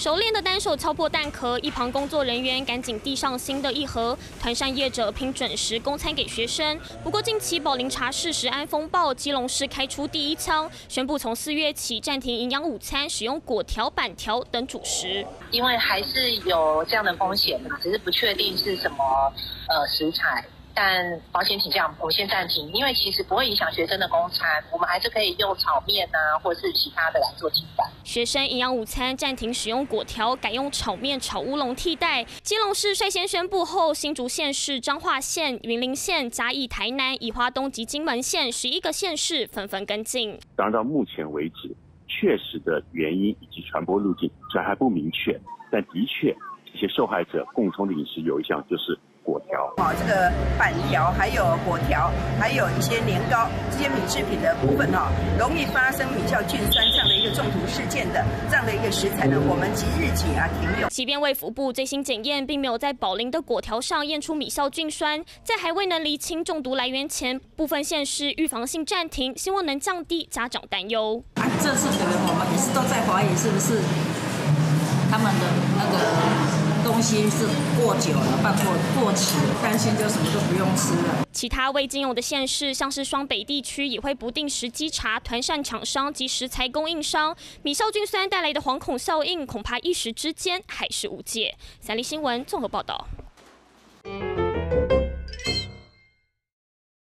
熟练的单手敲破蛋壳，一旁工作人员赶紧递上新的一盒。团膳业者拼准时供餐给学生。不过近期宝林茶室食安风暴，基隆市开出第一枪，宣布从4月起暂停营养午餐使用果条、板条等主食。 因为还是有这样的风险嘛，只是不确定是什么食材。 但保险起见，我们先暂停，因为其实不会影响学生的供餐，我们还是可以用炒面啊，或是其他的来做替代。 学生营养午餐暂停使用果条，改用炒面、炒乌龙替代。基隆市率先宣布后，新竹县市、彰化县、云林县、嘉义、台南、宜花东及金门县11个县市纷纷跟进。 当然，到目前为止，确实的原因以及传播路径虽然还不明确，但的确这些受害者共同的饮食有一项就是 果条这个板条还有果条，还有一些年糕这些米制品的部分容易发生米酵菌酸这样的一个中毒事件的这样的一个食材呢，我们即日起停用。 即便卫福部最新检验，并没有在宝林的果条上验出米酵菌酸，在还未能厘清中毒来源前，部分县市预防性暂停，希望能降低家长担忧。 这次可能我们也是都在怀疑，是不是他们的那个 东西是过久了，办过期了，担心就什么都不用吃了。 其他未禁用的县市，像是双北地区，也会不定时稽查团膳厂商及食材供应商。米酵菌酸带来的惶恐效应，恐怕一时之间还是无解。三立新闻综合报道。